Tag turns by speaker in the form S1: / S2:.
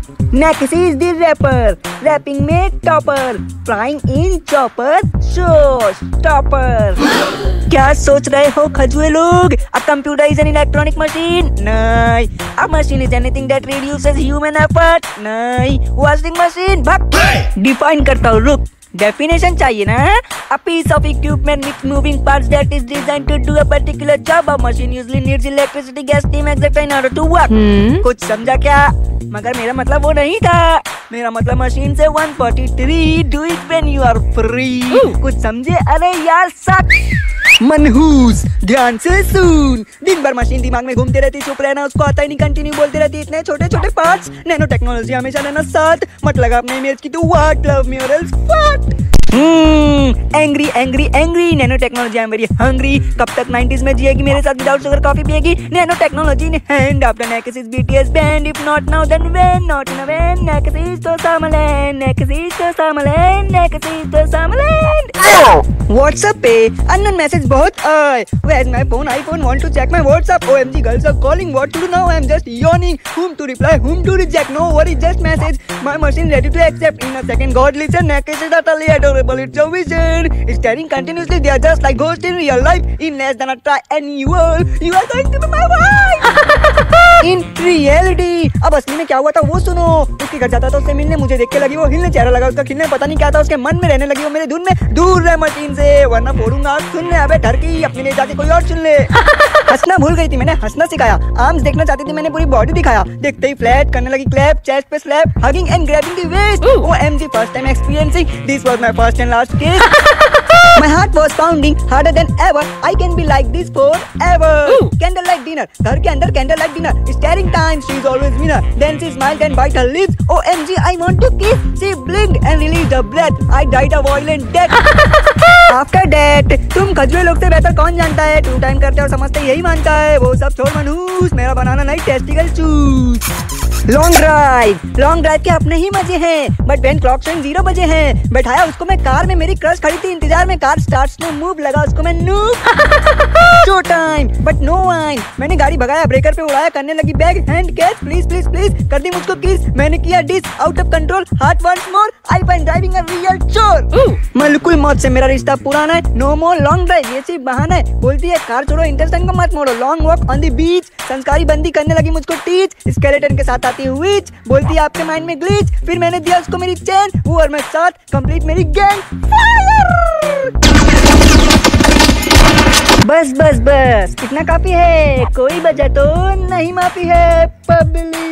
S1: Next is the rapper, rapping में topper, flying in chopper, show stopper. क्या सोच रहे हो खजुए लोग? A computer is an electronic machine? नहीं। A machine is anything that reduces human effort? नहीं। Washing machine? भाग। डिफाइन करता हूँ, रुक। डेफिनेशन चाहिए ना? A piece of equipment with moving parts that is designed to do a particular job. A machine usually needs electricity, gas, steam, etc. in order to work. कुछ समझा क्या? मगर मेरा मतलब वो नहीं था। मेरा मतलब मशीन से 143 do it when you are free। कुछ समझे? अरे यार सक मनहूस, ध्यान से सुन। दिन भर मशीन दिमाग में घूमती रहती, चुप रहना उसको आता ही नहीं, कंटिन्यू बोलती रहती, इतने छोटे छोटे पार्ट्स। नैनो टेक्नोलॉजी हमेशा रहना साथ, मत लगा अपने इमेज की तू व्हाट, लव मी और else what. Angry angry angry, nano technology I am very hungry. कब तक 90s में जिएगी मेरे साथ, विदाउट शुगर कॉफी पिएगी? Nano technology in hand, after next is BTS band, if not now then when, not in a when, next is तो सामलैंड, next is तो सामलैंड, नेक्स्ट इज तो सामलैंड। व्हाट्सएप पे अननोन मैसेज बहुत आए, where is my phone, iPhone, want to check my WhatsApp, OMG girls are calling, what to do now, I am just yawning, whom to reply, whom to reject, no worry, just message, my machine ready to accept in a second, God listen, next is utterly adorable, it's a vision, it's staring continuously, they are just like ghosts in real life, in less than a try annual, you are going to be my wife in reality। अब असली में क्या हुआ था वो सुनो। उसके घर जाता था उससे मिलने, मुझे देख के लगी वो हिलने, चेहरा लगा उसका खिलने, पता नहीं क्या था उसके मन में, रहने लगी वो मेरे धुन में, दूर रह मशीन से वरना फोड़ूंगा आँख, सुन ले अबे ठरकी, अपने लिए जाके कोई और सुन ले। हंसना भूल गई थी, मैंने हंसना सिखाया, आर्म्स देखना चाहती थी, मैंने पूरी बॉडी दिखाया, देखते ही फ्लैट करने लगी क्लैप, चेस्ट पे slap, hugging and grabbing the waist, OMG first time experiencing, this was my first and last kiss. My heart was pounding harder than ever. I can be like this forever. Candlelight dinner. घर के अंदर candlelight dinner. Staring time. She's always winner. Then she smiled and bite her lips. OMG, I want to kiss. She blinked and released a breath. I died a violent death. After that, तुम खजुए लोग से बेहतर कौन जानता है? 2 time करते और समझते यही मानता है। वो सब छोड़ मनहूस, मेरा बनाना नहीं टेस्टिकल चूस। लॉन्ग ड्राइव के अपने ही मजे हैं, बट व्हेन क्लॉक स्ट्राइक 0 बजे हैं, बैठाया उसको मैं कार में, मेरी क्रश खड़ी थी इंतजार में, कार स्टार्ट्स नो मूव, लगा उसको मैं noob. Show time but no wine, मैंने गाड़ी भगाया, ब्रेकर पे उड़ाया, करने लगी bag hand catch, please please please कर दी मुझको किस, मैंने किया this out of control, heart once more, I find driving a real चोर। मलकुल मौत से मेरा रिश्ता पुराना है, नो मोर लॉन्ग ड्राइव, ये सिर्फ बहाना है, बोलती है कार छोड़ो इंटरसेक्शन को मत मोड़ो, long walk on the beach, संस्कारी बंदी करने लगी मुझको टीच, स्केलेटन के साथ आती हुई बोलती है आपके माइंड में ग्लिच, फिर मैंने दिया उसको मेरी चैन, वो और मैं साथ कंप्लीट मेरी गैंग। बस बस बस इतना काफी है, कोई वजह तो नहीं माफी है पब्लिक।